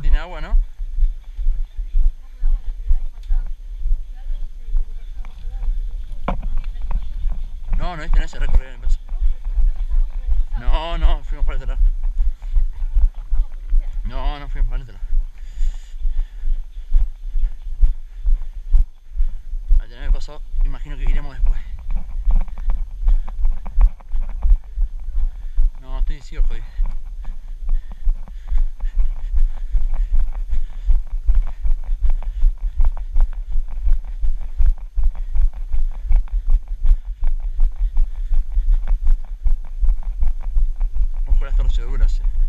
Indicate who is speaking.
Speaker 1: tiene agua, ¿no? No, no, este no es el recorrido en el paso. No, no, fuimos para este lado. No, no fuimos para este lado. Al tener el paso, imagino que iremos después. No, estoy sí, ojo. Ojo las torceduras.